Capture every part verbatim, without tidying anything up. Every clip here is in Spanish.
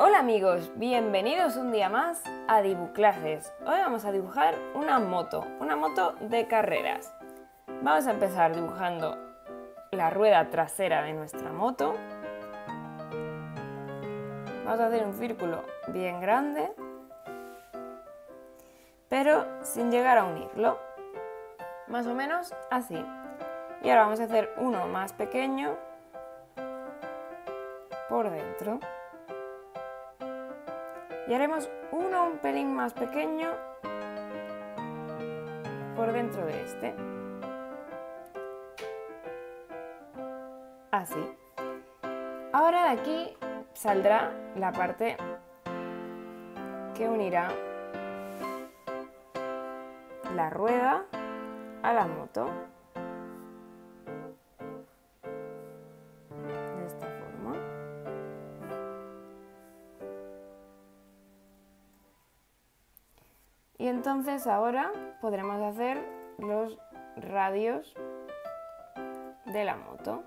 Hola amigos, bienvenidos un día más a Dibuclases. Hoy vamos a dibujar una moto, una moto de carreras. Vamos a empezar dibujando la rueda trasera de nuestra moto. Vamos a hacer un círculo bien grande, pero sin llegar a unirlo. Más o menos así. Y ahora vamos a hacer uno más pequeño por dentro. Y haremos uno un pelín más pequeño por dentro de este. Así. Ahora de aquí saldrá la parte que unirá la rueda a la moto. De esta forma. Y entonces ahora podremos hacer los radios de la moto.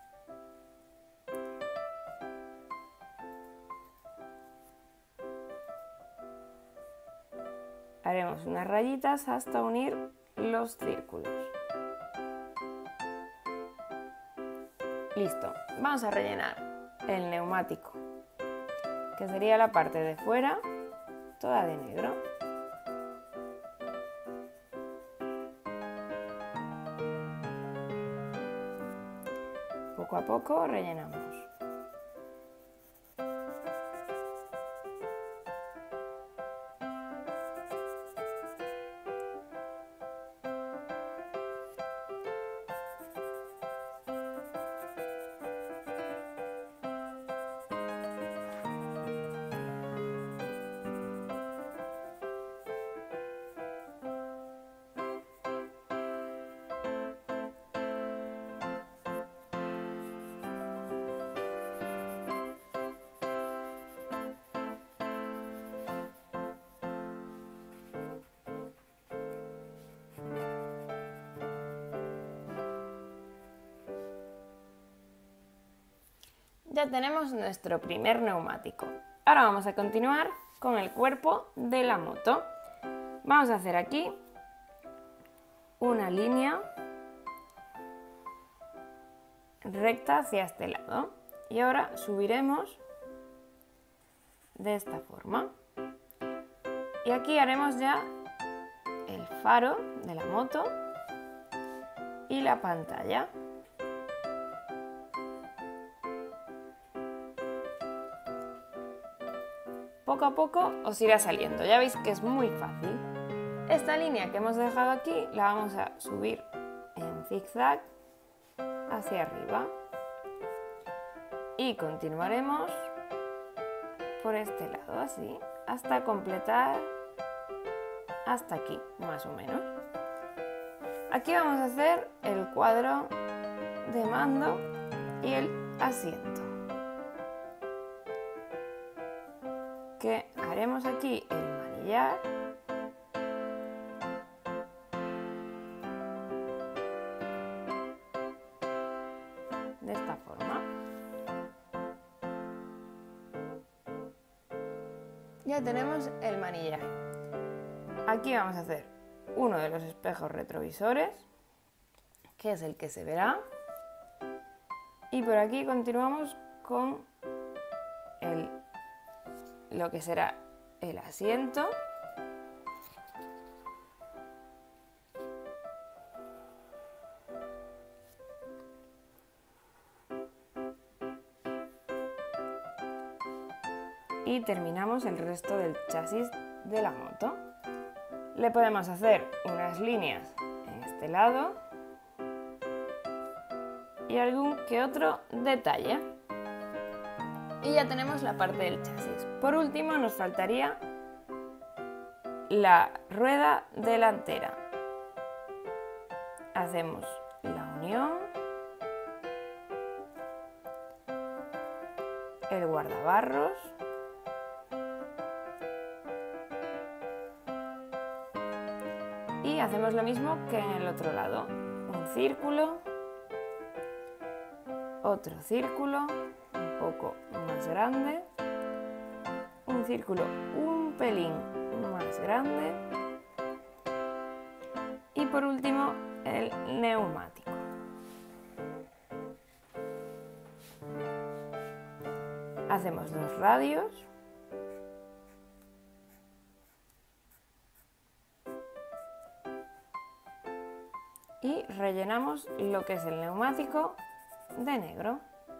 Haremos unas rayitas hasta unir los círculos. Listo, vamos a rellenar el neumático, que sería la parte de fuera, toda de negro. Poco a poco rellenamos. Ya tenemos nuestro primer neumático. Ahora vamos a continuar con el cuerpo de la moto. Vamos a hacer aquí una línea recta hacia este lado. Y ahora subiremos de esta forma. Y aquí haremos ya el faro de la moto y la pantalla. Poco a poco os irá saliendo, ya veis que es muy fácil. Esta línea que hemos dejado aquí la vamos a subir en zigzag hacia arriba y continuaremos por este lado así hasta completar hasta aquí más o menos. Aquí vamos a hacer el cuadro de mando y el asiento, que haremos aquí el manillar de esta forma. Ya tenemos el manillar. Aquí vamos a hacer uno de los espejos retrovisores, que es el que se verá, y por aquí continuamos con el lo que será el asiento. Y terminamos el resto del chasis de la moto. Le podemos hacer unas líneas en este lado y algún que otro detalle. Y ya tenemos la parte del chasis. Por último nos faltaría la rueda delantera. Hacemos la unión, el guardabarros y hacemos lo mismo que en el otro lado. Un círculo, otro círculo, un poco más grande un círculo un pelín más grande y por último el neumático. Hacemos dos radios y rellenamos lo que es el neumático de negro.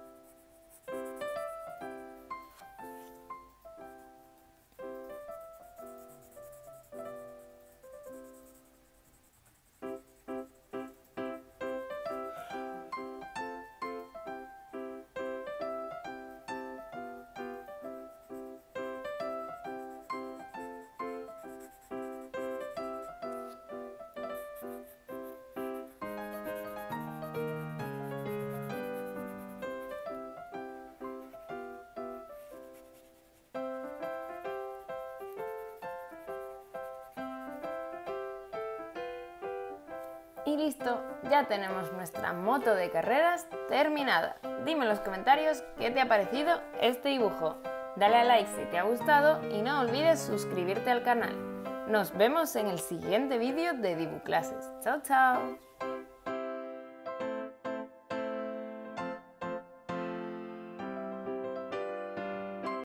Y listo, ya tenemos nuestra moto de carreras terminada. Dime en los comentarios qué te ha parecido este dibujo. Dale a like si te ha gustado y no olvides suscribirte al canal. Nos vemos en el siguiente vídeo de DibuClases. ¡Chao, chao!